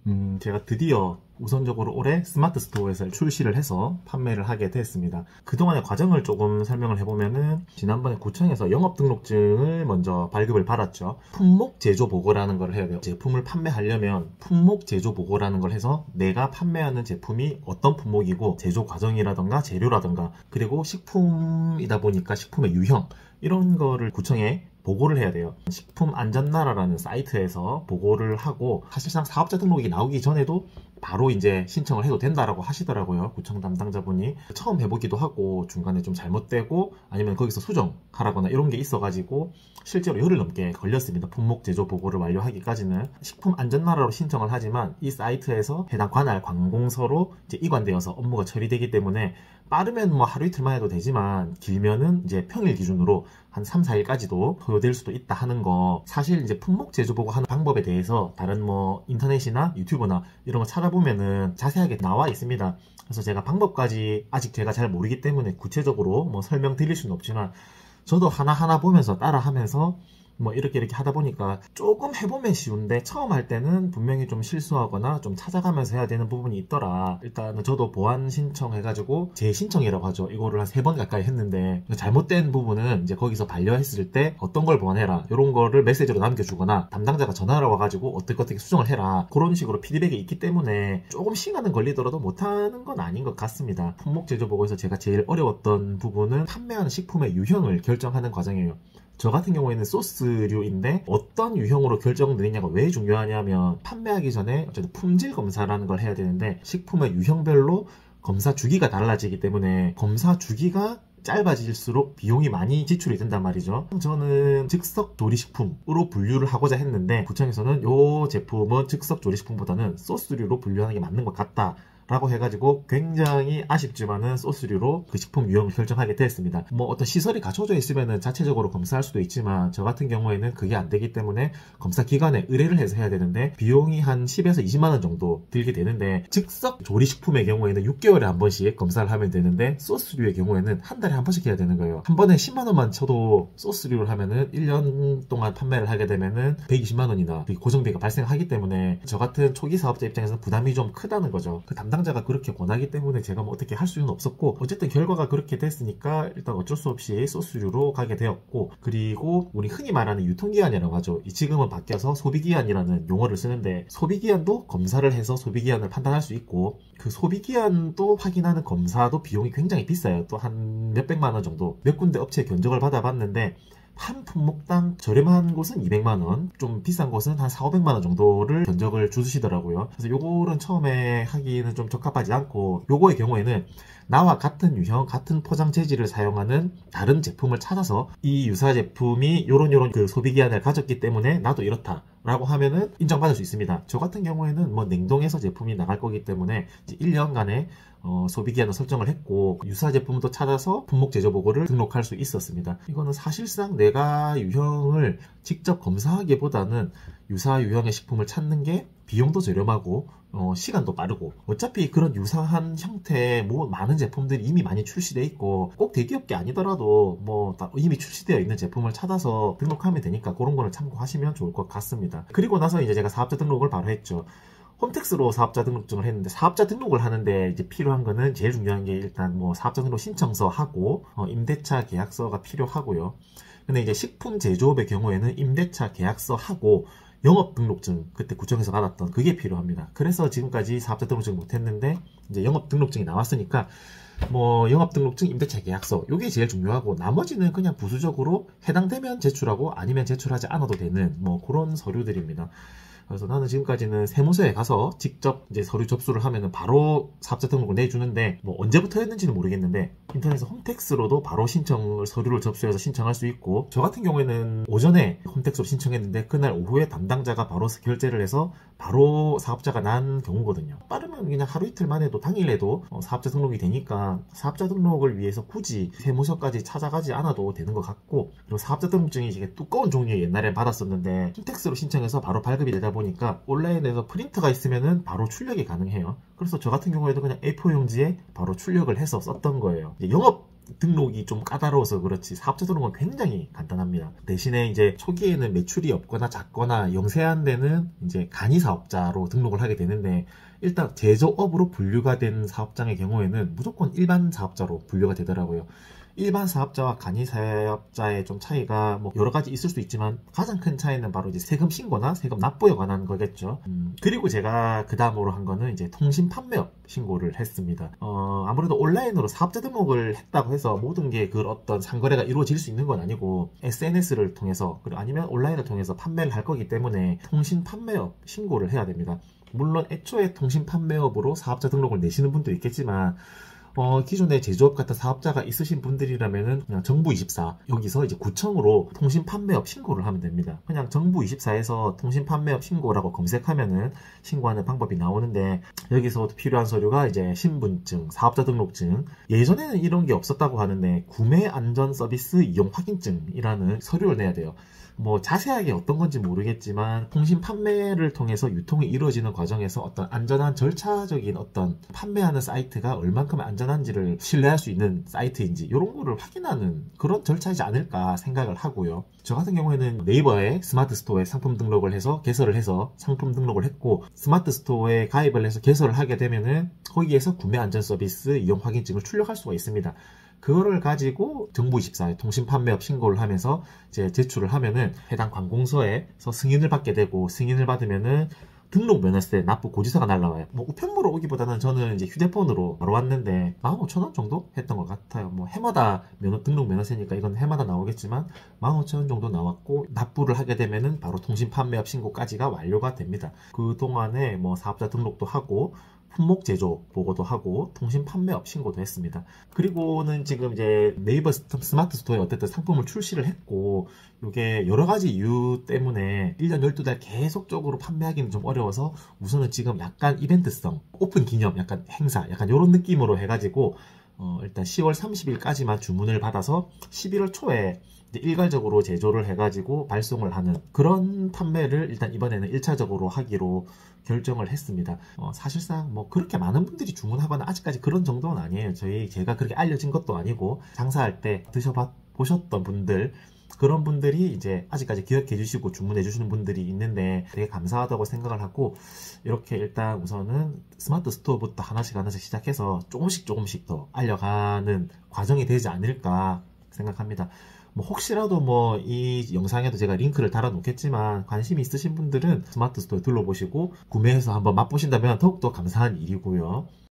제가 드디어 우선적으로 올해 스마트 스토어에서 출시를 해서 판매를 하게 됐습니다. 그동안의 과정을 조금 설명을 해보면은 지난번에 구청에서 영업등록증을 먼저 발급을 받았죠. 품목 제조 보고라는 걸 해야 돼요. 제품을 판매하려면 품목 제조 보고라는 걸 해서 내가 판매하는 제품이 어떤 품목이고 제조 과정이라던가 재료라던가 그리고 식품이다 보니까 식품의 유형 이런 거를 구청에 보고를 해야 돼요. 식품안전나라라는 사이트에서 보고를 하고 사실상 사업자 등록이 나오기 전에도 바로 이제 신청을 해도 된다라고 하시더라고요. 구청 담당자분이. 처음 해보기도 하고 중간에 좀 잘못되고 아니면 거기서 수정하라거나 이런 게 있어가지고 실제로 열흘 넘게 걸렸습니다. 품목 제조 보고를 완료하기까지는. 식품안전나라로 신청을 하지만 이 사이트에서 해당 관할 관공서로 이제 이관되어서 업무가 처리되기 때문에 빠르면 뭐 하루 이틀만 해도 되지만 길면은 이제 평일 기준으로 한 3, 4일까지도 소요될 수도 있다 하는 거. 사실 이제 품목 제조 보고 하는 방법에 대해서 다른 뭐 인터넷이나 유튜브나 이런 거 찾아보면은 자세하게 나와 있습니다. 그래서 제가 방법까지 아직 제가 잘 모르기 때문에 구체적으로 뭐 설명드릴 수는 없지만 저도 하나하나 보면서 따라하면서 뭐 이렇게 하다 보니까 조금 해보면 쉬운데 처음 할 때는 분명히 좀 실수하거나 좀 찾아가면서 해야 되는 부분이 있더라. 일단은 저도 보완 신청해가지고 재신청이라고 하죠. 이거를 한 3번 가까이 했는데 잘못된 부분은 이제 거기서 반려했을 때 어떤 걸 보완해라 이런 거를 메시지로 남겨주거나 담당자가 전화를 와가지고 어떻게 수정을 해라 그런 식으로 피드백이 있기 때문에 조금 시간은 걸리더라도 못하는 건 아닌 것 같습니다. 품목 제조 보고에서 제가 제일 어려웠던 부분은 판매하는 식품의 유형을 결정하는 과정이에요. 저 같은 경우에는 소스류인데 어떤 유형으로 결정되느냐가 왜 중요하냐면 판매하기 전에 어쨌든 품질 검사라는 걸 해야 되는데 식품의 유형별로 검사 주기가 달라지기 때문에 검사 주기가 짧아질수록 비용이 많이 지출이 된단 말이죠. 저는 즉석 조리식품으로 분류를 하고자 했는데 구청에서는 이 제품은 즉석 조리식품보다는 소스류로 분류하는 게 맞는 것 같다 라고 해가지고 굉장히 아쉽지만은 소스류로 그 식품 유형을 결정하게 되었습니다. 뭐 어떤 시설이 갖춰져 있으면은 자체적으로 검사할 수도 있지만 저 같은 경우에는 그게 안 되기 때문에 검사 기관에 의뢰를 해서 해야 되는데 비용이 한 10에서 20만원 정도 들게 되는데 즉석 조리식품의 경우에는 6개월에 한 번씩 검사를 하면 되는데 소스류의 경우에는 한 달에 한 번씩 해야 되는 거예요. 한 번에 10만원만 쳐도 소스류를 하면은 1년 동안 판매를 하게 되면은 120만원이나 고정비가 발생하기 때문에 저 같은 초기 사업자 입장에서는 부담이 좀 크다는 거죠. 그 담당자가 그렇게 권하기 때문에 제가 뭐 어떻게 할 수는 없었고 어쨌든 결과가 그렇게 됐으니까 일단 어쩔 수 없이 소스류로 가게 되었고 그리고 우리 흔히 말하는 유통기한이라고 하죠. 지금은 바뀌어서 소비기한이라는 용어를 쓰는데 소비기한도 검사를 해서 소비기한을 판단할 수 있고 그 소비기한도 확인하는 검사도 비용이 굉장히 비싸요. 또 한 몇백만원 정도 몇 군데 업체 견적을 받아봤는데 한 품목당 저렴한 곳은 200만원, 좀 비싼 곳은 한 4, 500만원 정도를 견적을 주시더라고요. 그래서 요거는 처음에 하기는 좀 적합하지 않고 요거의 경우에는 나와 같은 유형, 같은 포장 재질을 사용하는 다른 제품을 찾아서 이 유사 제품이 요런 그 소비기한을 가졌기 때문에 나도 이렇다 라고 하면은 인정받을 수 있습니다. 저 같은 경우에는 뭐 냉동해서 제품이 나갈 거기 때문에 이제 1년간의 소비기한을 설정을 했고 유사 제품도 찾아서 품목 제조 보고를 등록할 수 있었습니다. 이거는 사실상 내가 유형을 직접 검사하기보다는 유사 유형의 식품을 찾는 게 비용도 저렴하고 시간도 빠르고 어차피 그런 유사한 형태의 뭐 많은 제품들이 이미 많이 출시되어 있고 꼭 대기업계 아니더라도 뭐 이미 출시되어 있는 제품을 찾아서 등록하면 되니까 그런 거를 참고하시면 좋을 것 같습니다. 그리고 나서 이제 제가 사업자 등록을 바로 했죠. 홈택스로 사업자 등록증을 했는데 사업자 등록을 하는데 이제 필요한 거는 제일 중요한 게 일단 뭐 사업자 등록 신청서하고 임대차 계약서가 필요하고요. 근데 이제 식품 제조업의 경우에는 임대차 계약서하고 영업등록증 그때 구청에서 받았던 그게 필요합니다. 그래서 지금까지 사업자 등록증 못했는데 이제 영업등록증이 나왔으니까 뭐 영업등록증, 임대차 계약서 요게 제일 중요하고 나머지는 그냥 부수적으로 해당되면 제출하고 아니면 제출하지 않아도 되는 뭐 그런 서류들입니다. 그래서 나는 지금까지는 세무서에 가서 직접 이제 서류 접수를 하면은 바로 사업자 등록을 내주는데 뭐 언제부터 했는지는 모르겠는데 인터넷에서 홈택스로도 바로 서류를 접수해서 신청할 수 있고 저 같은 경우에는 오전에 홈택스로 신청했는데 그날 오후에 담당자가 바로 결제를 해서 바로 사업자가 난 경우거든요. 빠르면 그냥 하루 이틀만 해도 당일에도 사업자 등록이 되니까 사업자 등록을 위해서 굳이 세무서까지 찾아가지 않아도 되는 것 같고 그리고 사업자 등록증이 이게 두꺼운 종류의 옛날에 받았었는데 홈택스로 신청해서 바로 발급이 되다 보니까 온라인에서 프린터가 있으면은 바로 출력이 가능해요. 그래서 저 같은 경우에도 그냥 A4 용지에 바로 출력을 해서 썼던 거예요. 영업 등록이 좀 까다로워서 그렇지 사업자 등록은 굉장히 간단합니다. 대신에 이제 초기에는 매출이 없거나 작거나 영세한 이제 간이 사업자로 등록을 하게 되는데, 일단 제조업으로 분류가 된 사업장의 경우에는 무조건 일반 사업자로 분류가 되더라고요. 일반 사업자와 간이 사업자의 좀 차이가 뭐 여러 가지 있을 수 있지만, 가장 큰 차이는 바로 이제 세금 신고나 세금 납부에 관한 거겠죠. 그리고 제가 그 다음으로 한 거는 이제 통신 판매업 신고를 했습니다. 아무래도 온라인으로 사업자 등록을 했다고 해서 모든 게 그 어떤 상거래가 이루어질 수 있는 건 아니고, SNS를 통해서 그리고 아니면 온라인을 통해서 판매를 할 거기 때문에 통신 판매업 신고를 해야 됩니다. 물론 애초에 통신 판매업으로 사업자 등록을 내시는 분도 있겠지만, 기존에 제조업 같은 사업자가 있으신 분들이라면은 그냥 정부24 여기서 이제 구청으로 통신 판매업 신고를 하면 됩니다. 그냥 정부24에서 통신 판매업 신고라고 검색하면은 신고하는 방법이 나오는데, 여기서 필요한 서류가 이제 신분증, 사업자 등록증, 예전에는 이런 게 없었다고 하는데 구매 안전 서비스 이용 확인증이라는 서류를 내야 돼요. 뭐 자세하게 어떤 건지 모르겠지만, 통신 판매를 통해서 유통이 이루어지는 과정에서 어떤 안전한 절차적인 어떤 판매하는 사이트가 얼만큼 안전한지를 신뢰할 수 있는 사이트인지 이런 거를 확인하는 그런 절차이지 않을까 생각을 하고요. 저 같은 경우에는 네이버에 스마트 스토어에 상품 등록을 해서 개설을 해서 상품 등록을 했고, 스마트 스토어에 가입을 해서 개설을 하게 되면은 거기에서 구매 안전 서비스 이용 확인증을 출력할 수가 있습니다. 그거를 가지고 정부24에 통신 판매업 신고를 하면서 이제 제출을 하면은 해당 관공서에서 승인을 받게 되고, 승인을 받으면은 등록 면허세 납부 고지서가 날라와요. 뭐 우편물로 오기보다는 저는 이제 휴대폰으로 바로 왔는데 15,000원 정도 했던 것 같아요. 뭐 해마다 등록 면허세니까 이건 해마다 나오겠지만 15,000원 정도 나왔고, 납부를 하게 되면은 바로 통신 판매업 신고까지가 완료가 됩니다. 그 동안에 뭐 사업자 등록도 하고 품목 제조 보고도 하고 통신 판매업 신고도 했습니다. 그리고는 지금 이제 네이버 스마트 스토어에 어쨌든 상품을 출시를 했고, 이게 여러 가지 이유 때문에 1년 12달 계속적으로 판매하기는 좀 어려워서 우선은 지금 약간 이벤트성, 오픈 기념 약간 행사 약간 이런 느낌으로 해가지고 일단 10월 30일까지만 주문을 받아서 11월 초에 일괄적으로 제조를 해가지고 발송을 하는 그런 판매를 일단 이번에는 1차적으로 하기로 결정을 했습니다. 사실상 뭐 그렇게 많은 분들이 주문하거나 아직까지 그런 정도는 아니에요. 제가 그렇게 알려진 것도 아니고, 장사할 때 드셔보셨던 분들, 그런 분들이 이제 아직까지 기억해 주시고 주문해 주시는 분들이 있는데 되게 감사하다고 생각을 하고, 이렇게 일단 우선은 스마트 스토어부터 하나씩 시작해서 조금씩 더 알려가는 과정이 되지 않을까 생각합니다. 뭐 혹시라도 뭐 이 영상에도 제가 링크를 달아 놓겠지만, 관심이 있으신 분들은 스마트 스토어에 둘러보시고 구매해서 한번 맛보신다면 더욱더 감사한 일이고요.